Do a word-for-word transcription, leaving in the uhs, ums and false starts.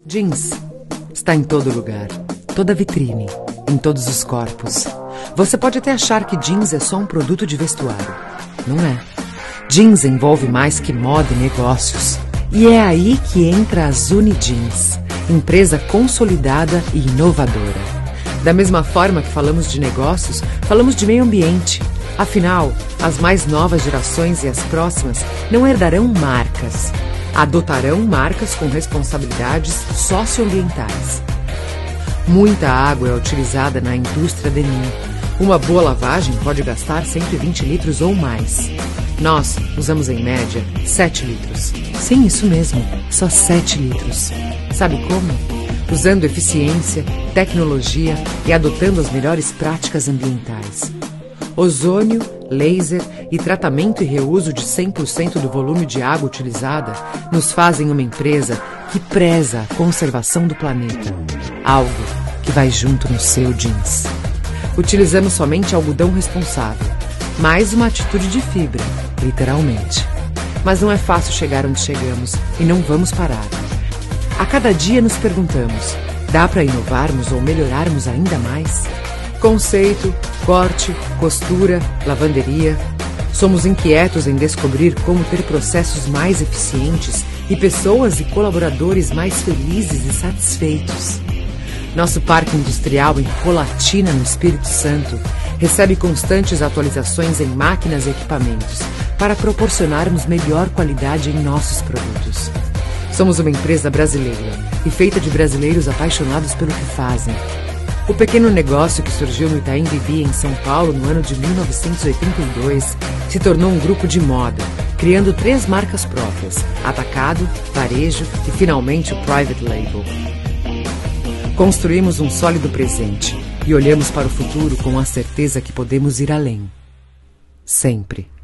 Jeans está em todo lugar, toda vitrine, em todos os corpos. Você pode até achar que jeans é só um produto de vestuário. Não é. Jeans envolve mais que moda e negócios. E é aí que entra a Zuni Jeans, empresa consolidada e inovadora. Da mesma forma que falamos de negócios, falamos de meio ambiente. Afinal, as mais novas gerações e as próximas não herdarão marcas. Adotarão marcas com responsabilidades socioambientais. Muita água é utilizada na indústria denim. Uma boa lavagem pode gastar cento e vinte litros ou mais. Nós usamos em média sete litros. Sim, isso mesmo, só sete litros. Sabe como? Usando eficiência, tecnologia e adotando as melhores práticas ambientais. Ozônio, laser e tratamento e reuso de cem por cento do volume de água utilizada nos fazem uma empresa que preza a conservação do planeta. Algo que vai junto no seu jeans. Utilizamos somente algodão responsável. Mais uma atitude de fibra, literalmente. Mas não é fácil chegar onde chegamos e não vamos parar. A cada dia nos perguntamos, dá para inovarmos ou melhorarmos ainda mais? Conceito, corte, costura, lavanderia. Somos inquietos em descobrir como ter processos mais eficientes e pessoas e colaboradores mais felizes e satisfeitos. Nosso parque industrial em Colatina, no Espírito Santo, recebe constantes atualizações em máquinas e equipamentos para proporcionarmos melhor qualidade em nossos produtos. Somos uma empresa brasileira e feita de brasileiros apaixonados pelo que fazem. O pequeno negócio que surgiu no Itaim Bibi, em São Paulo, no ano de mil novecentos e oitenta e dois, se tornou um grupo de moda, criando três marcas próprias: atacado, varejo e, finalmente, o Private Label. Construímos um sólido presente e olhamos para o futuro com a certeza que podemos ir além. Sempre.